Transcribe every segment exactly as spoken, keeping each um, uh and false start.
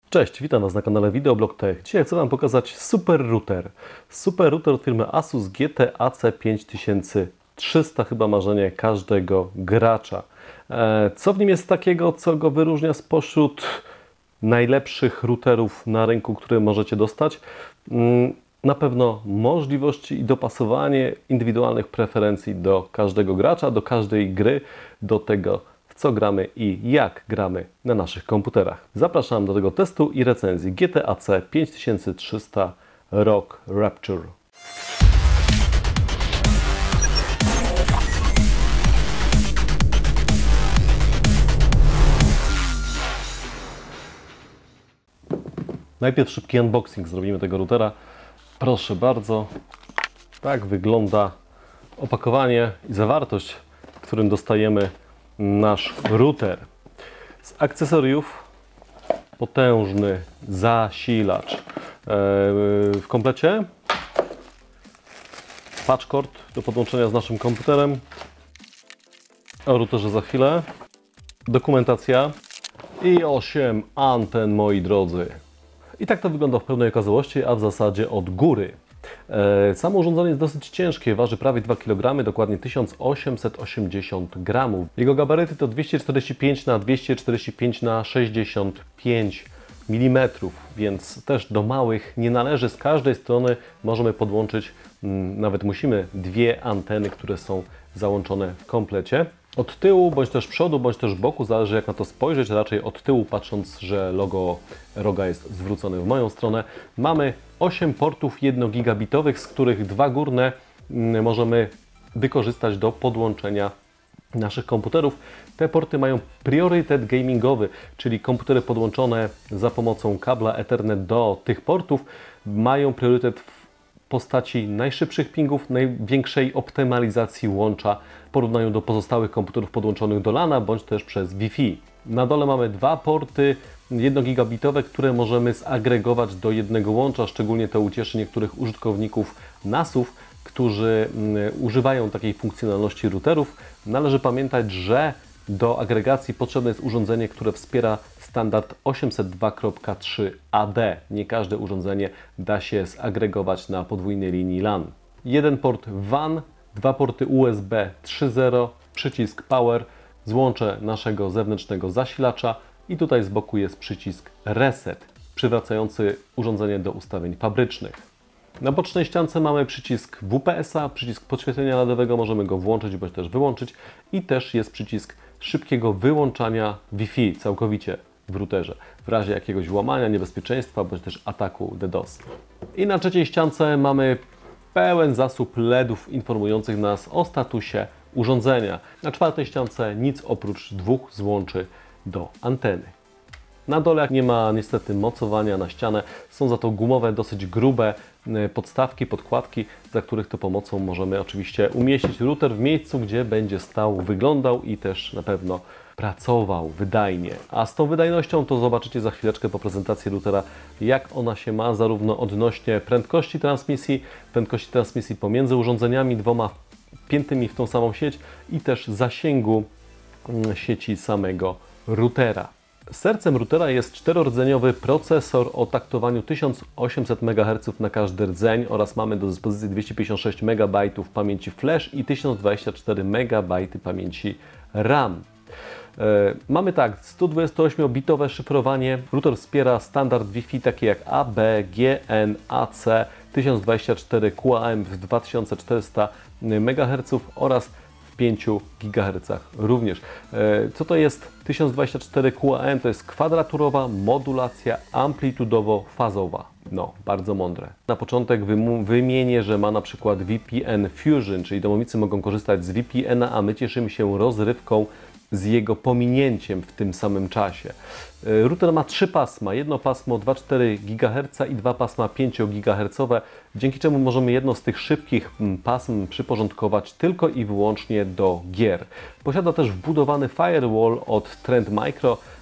Cześć, witam Was na kanale Videoblog Tech. Dzisiaj chcę Wam pokazać super router. Super router od firmy Asus G T A C pięć tysiące trzysta, chyba marzenie każdego gracza. Co w nim jest takiego, co go wyróżnia spośród najlepszych routerów na rynku, które możecie dostać? Na pewno możliwości i dopasowanie indywidualnych preferencji do każdego gracza, do każdej gry, do tego, w co gramy i jak gramy na naszych komputerach. Zapraszam do tego testu i recenzji G T A C pięć tysiące trzysta ROG Rapture. Najpierw szybki unboxing zrobimy tego routera. Proszę bardzo, tak wygląda opakowanie i zawartość, w którym dostajemy nasz router. Z akcesoriów potężny zasilacz. W komplecie patch cord do podłączenia z naszym komputerem. O routerze za chwilę. Dokumentacja i osiem anten, moi drodzy. I tak to wygląda w pełnej okazałości, a w zasadzie od góry. Samo urządzenie jest dosyć ciężkie, waży prawie dwa kilogramy, dokładnie tysiąc osiemset osiemdziesiąt gramów. Jego gabaryty to dwieście czterdzieści pięć na dwieście czterdzieści pięć na sześćdziesiąt pięć milimetrów, więc też do małych nie należy. Z każdej strony możemy podłączyć, nawet musimy, dwie anteny, które są załączone w komplecie. Od tyłu, bądź też przodu, bądź też boku, zależy jak na to spojrzeć, raczej od tyłu, patrząc, że logo roga jest zwrócone w moją stronę. Mamy osiem portów jednogigabitowych, z których dwa górne możemy wykorzystać do podłączenia naszych komputerów. Te porty mają priorytet gamingowy, czyli komputery podłączone za pomocą kabla Ethernet do tych portów mają priorytet w postaci najszybszych pingów, największej optymalizacji łącza w porównaniu do pozostałych komputerów podłączonych do lana bądź też przez Wi-Fi. Na dole mamy dwa porty jednogigabitowe, które możemy zagregować do jednego łącza. Szczególnie to ucieszy niektórych użytkowników nasów, którzy używają takiej funkcjonalności routerów. Należy pamiętać, że do agregacji potrzebne jest urządzenie, które wspiera standard osiemset dwa kropka trzy A D. Nie każde urządzenie da się zagregować na podwójnej linii LAN. Jeden port W A N, dwa porty U S B trzy zero, przycisk Power, złącze naszego zewnętrznego zasilacza i tutaj z boku jest przycisk Reset, przywracający urządzenie do ustawień fabrycznych. Na bocznej ściance mamy przycisk W P S A, przycisk podświetlenia LEDowego, możemy go włączyć bądź też wyłączyć i też jest przycisk szybkiego wyłączania Wi-Fi całkowicie w routerze w razie jakiegoś włamania, niebezpieczeństwa bądź też ataku DDoS. I na trzeciej ściance mamy pełen zasób LEDów informujących nas o statusie urządzenia. Na czwartej ściance nic oprócz dwóch złączy do anteny. Na dole nie ma niestety mocowania na ścianę, są za to gumowe, dosyć grube podstawki, podkładki, za których to pomocą możemy oczywiście umieścić router w miejscu, gdzie będzie stał, wyglądał i też na pewno pracował wydajnie. A z tą wydajnością to zobaczycie za chwileczkę po prezentacji routera, jak ona się ma zarówno odnośnie prędkości transmisji, prędkości transmisji pomiędzy urządzeniami dwoma wpiętymi w tą samą sieć i też zasięgu sieci samego routera. Sercem routera jest czterordzeniowy procesor o taktowaniu tysiąc osiemset megaherców na każdy rdzeń oraz mamy do dyspozycji dwieście pięćdziesiąt sześć megabajtów pamięci flash i tysiąc dwadzieścia cztery megabajty pamięci RAM. Yy, mamy tak, sto dwudziestoośmiobitowe szyfrowanie. Router wspiera standard Wi-Fi takie jak A B, G N, A C, tysiąc dwadzieścia cztery Q A M w dwa tysiące czterysta megaherców oraz pięciu gigahercach również. Co to jest tysiąc dwadzieścia cztery Q A M? To jest kwadraturowa modulacja amplitudowo-fazowa. No, bardzo mądre. Na początek wymienię, że ma na przykład V P N Fusion, czyli domownicy mogą korzystać z V P N a, a my cieszymy się rozrywką z jego pominięciem w tym samym czasie. Router ma trzy pasma, jedno pasmo dwa przecinek cztery gigaherca i dwa pasma pięć gigahercowe, dzięki czemu możemy jedno z tych szybkich pasm przyporządkować tylko i wyłącznie do gier. Posiada też wbudowany firewall od Trend Micro,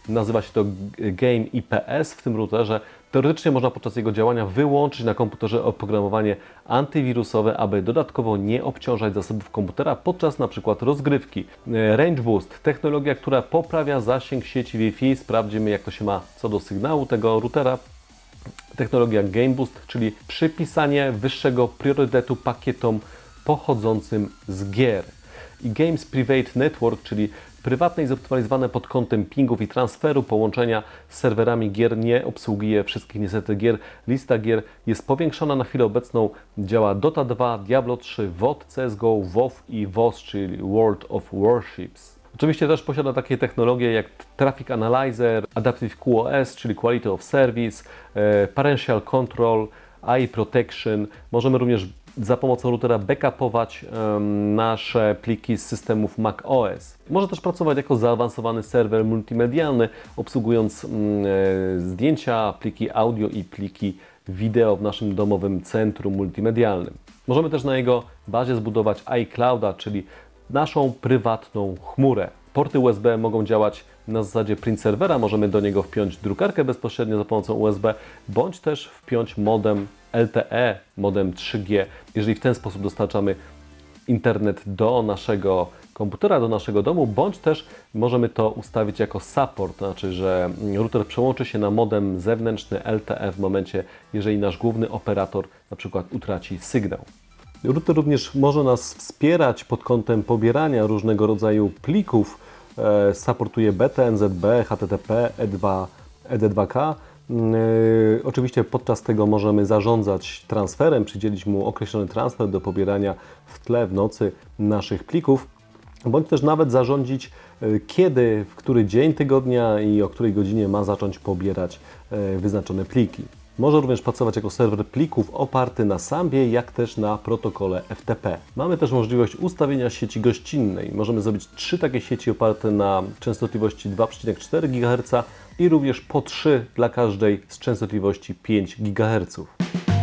nazywa się to Game I P S w tym routerze. Teoretycznie można podczas jego działania wyłączyć na komputerze oprogramowanie antywirusowe, aby dodatkowo nie obciążać zasobów komputera podczas na przykład rozgrywki. Range Boost, technologia, która poprawia zasięg sieci Wi-Fi. Sprawdzimy, jak to się ma co do sygnału tego routera. Technologia Game Boost, czyli przypisanie wyższego priorytetu pakietom pochodzącym z gier. I Games Private Network, czyli prywatne i zoptymalizowane pod kątem pingów i transferu połączenia z serwerami gier, nie obsługuje wszystkich niestety gier. Lista gier jest powiększona na chwilę obecną. Działa Dota dwa, Diablo trzy, W O D, C S G O, WoW i W O S, czyli World of Warships. Oczywiście też posiada takie technologie jak Traffic Analyzer, Adaptive Q o S, czyli Quality of Service, e, Parental Control, Eye Protection. Możemy również za pomocą routera backupować um, nasze pliki z systemów macOS. Może też pracować jako zaawansowany serwer multimedialny, obsługując um, e, zdjęcia, pliki audio i pliki wideo w naszym domowym centrum multimedialnym. Możemy też na jego bazie zbudować iClouda, czyli naszą prywatną chmurę. Porty U S B mogą działać na zasadzie print serwera, możemy do niego wpiąć drukarkę bezpośrednio za pomocą U S B, bądź też wpiąć modem L T E, modem trzy G. Jeżeli w ten sposób dostarczamy internet do naszego komputera, do naszego domu, bądź też możemy to ustawić jako support, to znaczy, że router przełączy się na modem zewnętrzny L T E w momencie, jeżeli nasz główny operator na przykład utraci sygnał. Router również może nas wspierać pod kątem pobierania różnego rodzaju plików. E, supportuje B T, N Z B, H T T P, E dwa, E D dwa K. E, oczywiście podczas tego możemy zarządzać transferem, przydzielić mu określony transfer do pobierania w tle, w nocy naszych plików, bądź też nawet zarządzić, e, kiedy, w który dzień tygodnia i o której godzinie ma zacząć pobierać e, wyznaczone pliki. Może również pracować jako serwer plików oparty na Sambie, jak też na protokole F T P. Mamy też możliwość ustawienia sieci gościnnej. Możemy zrobić trzy takie sieci oparte na częstotliwości dwa przecinek cztery gigaherca i również po trzy dla każdej z częstotliwości pięć gigaherców.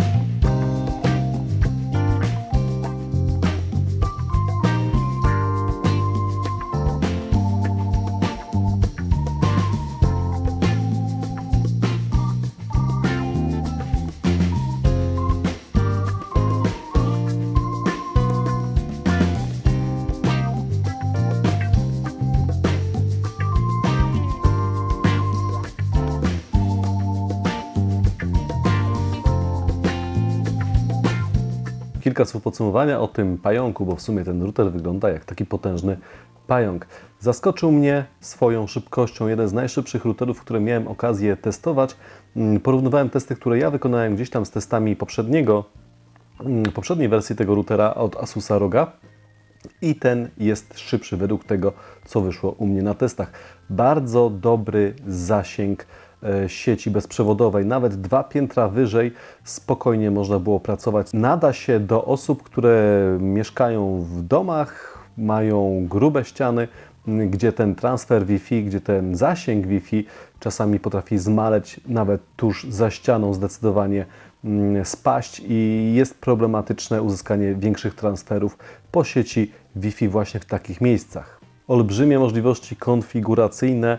Kilka słów podsumowania o tym pająku, bo w sumie ten router wygląda jak taki potężny pająk. Zaskoczył mnie swoją szybkością. Jeden z najszybszych routerów, które miałem okazję testować. Porównywałem testy, które ja wykonałem gdzieś tam z testami poprzedniego, poprzedniej wersji tego routera od Asusa Roga. I ten jest szybszy według tego, co wyszło u mnie na testach. Bardzo dobry zasięg sieci bezprzewodowej, nawet dwa piętra wyżej spokojnie można było pracować. Nada się do osób, które mieszkają w domach, mają grube ściany, gdzie ten transfer Wi-Fi, gdzie ten zasięg Wi-Fi czasami potrafi zmaleć nawet tuż za ścianą, zdecydowanie spaść i jest problematyczne uzyskanie większych transferów po sieci Wi-Fi właśnie w takich miejscach. Olbrzymie możliwości konfiguracyjne,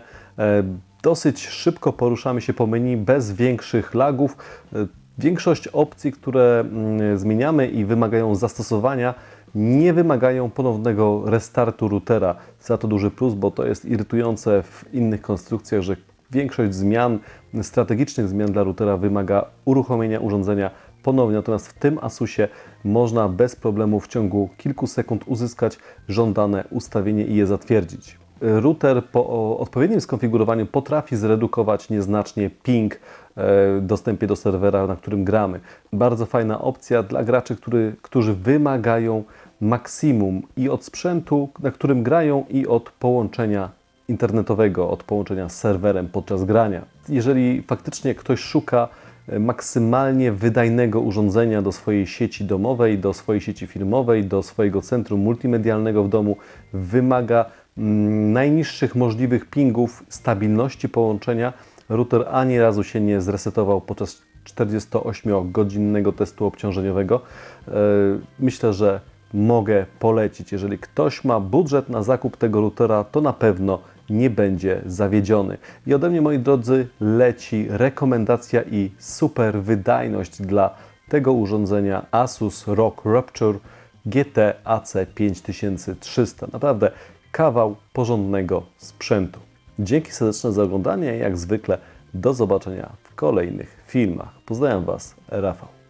dosyć szybko poruszamy się po menu bez większych lagów. Większość opcji, które zmieniamy i wymagają zastosowania, nie wymagają ponownego restartu routera. Za to duży plus, bo to jest irytujące w innych konstrukcjach, że większość zmian, strategicznych zmian dla routera wymaga uruchomienia urządzenia ponownie. Natomiast w tym Asusie można bez problemu w ciągu kilku sekund uzyskać żądane ustawienie i je zatwierdzić. Router po odpowiednim skonfigurowaniu potrafi zredukować nieznacznie ping w dostępie do serwera, na którym gramy. Bardzo fajna opcja dla graczy, który, którzy wymagają maksimum i od sprzętu, na którym grają, i od połączenia internetowego, od połączenia z serwerem podczas grania. Jeżeli faktycznie ktoś szuka maksymalnie wydajnego urządzenia do swojej sieci domowej, do swojej sieci filmowej, do swojego centrum multimedialnego w domu, wymaga mm, najniższych możliwych pingów, stabilności połączenia, router ani razu się nie zresetował podczas czterdziestoośmiogodzinnego testu obciążeniowego. Myślę, że mogę polecić. Jeżeli ktoś ma budżet na zakup tego routera, to na pewno nie będzie zawiedziony. I ode mnie, moi drodzy, leci rekomendacja i super wydajność dla tego urządzenia Asus R O G Rapture G T A C pięć tysiące trzysta. Naprawdę kawał porządnego sprzętu. Dzięki serdeczne za oglądanie. Jak zwykle do zobaczenia w kolejnych filmach. Pozdrawiam Was, Rafał.